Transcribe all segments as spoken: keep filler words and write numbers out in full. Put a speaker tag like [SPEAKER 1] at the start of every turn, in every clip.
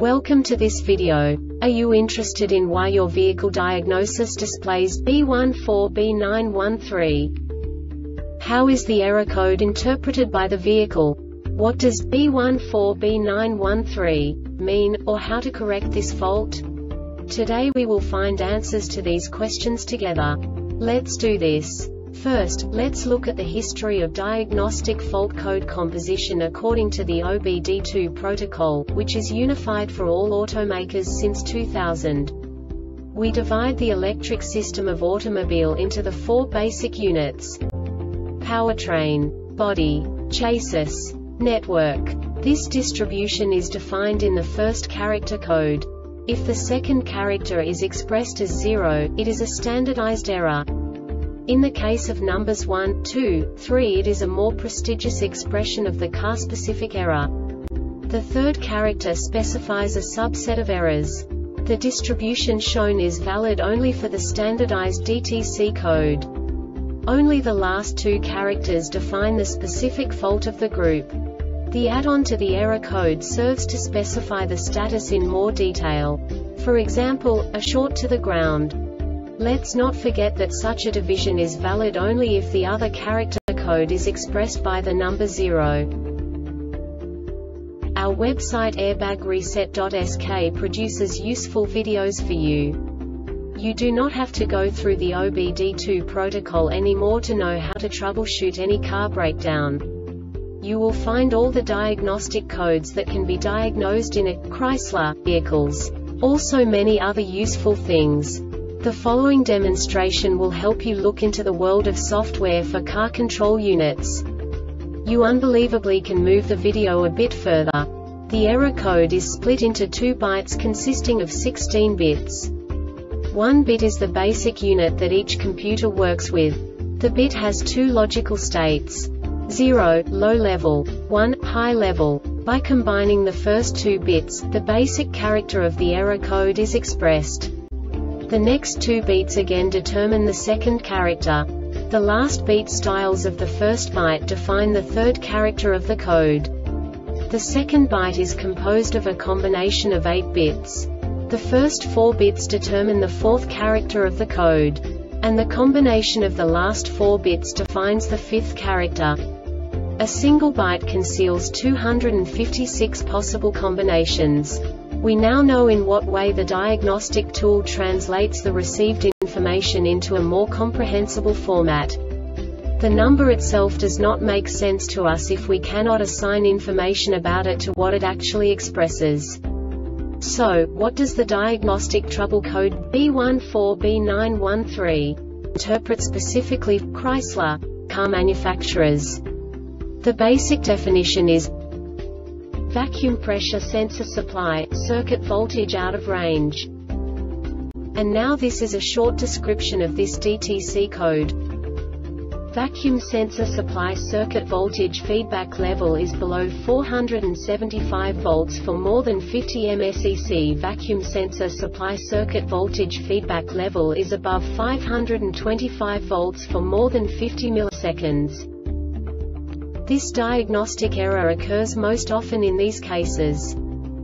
[SPEAKER 1] Welcome to this video. Are you interested in why your vehicle diagnosis displays B one four B nine one three? How is the error code interpreted by the vehicle? What does B one four B nine one three mean, or how to correct this fault? Today we will find answers to these questions together. Let's do this. First, let's look at the history of diagnostic fault code composition according to the O B D two protocol, which is unified for all automakers since two thousand. We divide the electric system of automobile into the four basic units: powertrain, body, chassis, network. This distribution is defined in the first character code. If the second character is expressed as zero, it is a standardized error. In the case of numbers one, two, three, it is a more prestigious expression of the car-specific error. The third character specifies a subset of errors. The distribution shown is valid only for the standardized D T C code. Only the last two characters define the specific fault of the group. The add-on to the error code serves to specify the status in more detail. For example, a short to the ground. Let's not forget that such a division is valid only if the other character code is expressed by the number zero. Our website airbag reset dot S K produces useful videos for you. You do not have to go through the O B D two protocol anymore to know how to troubleshoot any car breakdown. You will find all the diagnostic codes that can be diagnosed in a Chrysler vehicles. Also many other useful things. The following demonstration will help you look into the world of software for car control units. You unbelievably can move the video a bit further. The error code is split into two bytes consisting of sixteen bits. One bit is the basic unit that each computer works with. The bit has two logical states: zero, low level, one, high level. By combining the first two bits, the basic character of the error code is expressed. The next two beats again determine the second character. The last beat styles of the first byte define the third character of the code. The second byte is composed of a combination of eight bits. The first four bits determine the fourth character of the code. And the combination of the last four bits defines the fifth character. A single byte conceals two hundred fifty-six possible combinations. We now know in what way the diagnostic tool translates the received information into a more comprehensible format. The number itself does not make sense to us if we cannot assign information about it to what it actually expresses. So, what does the diagnostic trouble code B one four B nine one three interpret specifically for Chrysler car manufacturers? The basic definition is vacuum pressure sensor supply, circuit voltage out of range. And now this is a short description of this D T C code. Vacuum sensor supply circuit voltage feedback level is below four hundred seventy-five volts for more than fifty milliseconds. Vacuum sensor supply circuit voltage feedback level is above five hundred twenty-five volts for more than fifty milliseconds. This diagnostic error occurs most often in these cases: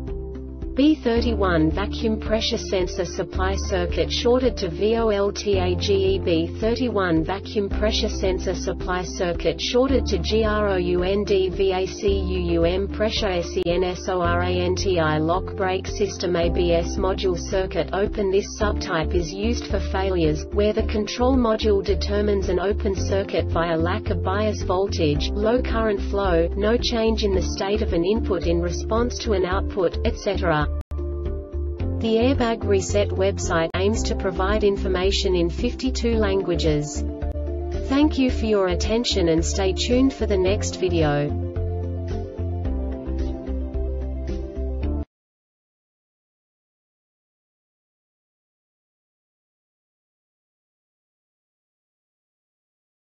[SPEAKER 1] B thirty-one vacuum pressure sensor supply circuit shorted to voltage. B thirty-one vacuum pressure sensor supply circuit shorted to ground. Vacuum pressure sensoranti lock brake system A B S module circuit open. This subtype is used for failures where the control module determines an open circuit via lack of bias voltage, low current flow, no change in the state of an input in response to an output, et cetera. The Airbag Reset website aims to provide information in fifty-two languages. Thank you for your attention and stay tuned for the next video.